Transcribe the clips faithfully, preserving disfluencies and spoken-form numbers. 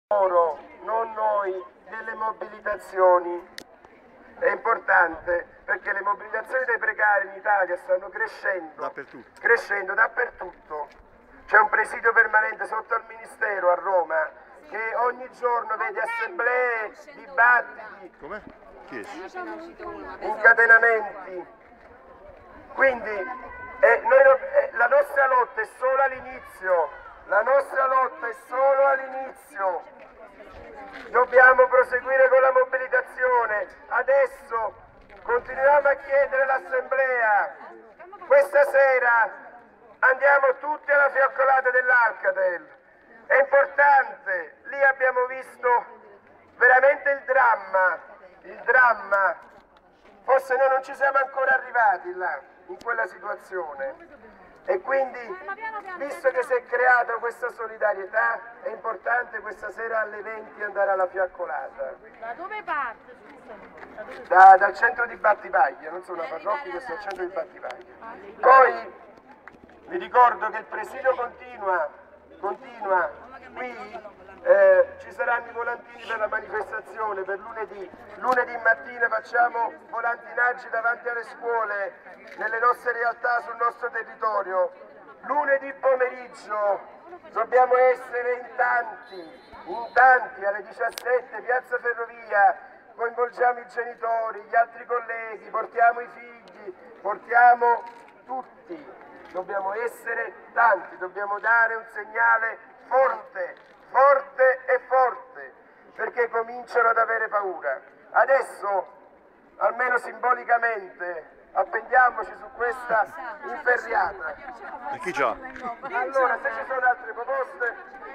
loro, non noi, delle mobilitazioni. È importante perché le mobilitazioni dei precari in Italia stanno crescendo dappertutto. crescendo dappertutto. C'è un presidio permanente sotto al Ministero a Roma che ogni giorno vede assemblee, dibattiti, Com'è? Chi è? incatenamenti. Quindi eh, noi, eh, la nostra lotta è solo all'inizio, la nostra lotta è solo all'inizio. Dobbiamo proseguire con la mobilitazione. Adesso continuiamo a chiedere l'assemblea. Questa sera andiamo tutti alla fiaccolata dell'Alcatel. È importante, lì abbiamo visto veramente il dramma, il dramma. Forse noi non ci siamo ancora arrivati là, in quella situazione. E quindi, visto che si è creata questa solidarietà, è importante questa sera alle venti andare alla fiaccolata. Da dove parte? Da, dal centro di Battipaglia, non sono una parrocchia, questo è il centro di Battipaglia. Poi vi ricordo che il presidio continua, continua, qui eh, ci saranno i volantini per la manifestazione per lunedì. Lunedì mattina facciamo volantinaggi davanti alle scuole, nelle nostre realtà, sul nostro territorio. Lunedì pomeriggio dobbiamo essere in tanti, in tanti alle diciassette, Piazza Ferrovia, coinvolgiamo i genitori, gli altri colleghi, portiamo i figli, portiamo tutti. Dobbiamo essere tanti, dobbiamo dare un segnale forte, forte e forte, perché cominciano ad avere paura. Adesso, almeno simbolicamente, appendiamoci su questa inferriata. E chi già? Allora, se ci sono altre proposte...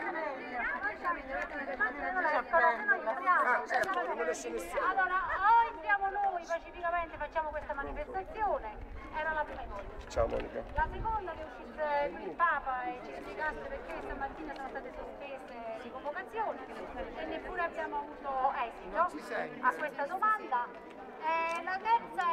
Allora, o entriamo noi pacificamente, facciamo questa manifestazione, era la prima cosa. Ciao Monica. La seconda che uscisse qui il Papa e ci spiegasse perché stamattina sono state sospese le convocazioni e neppure abbiamo avuto esito a questa domanda. E la terza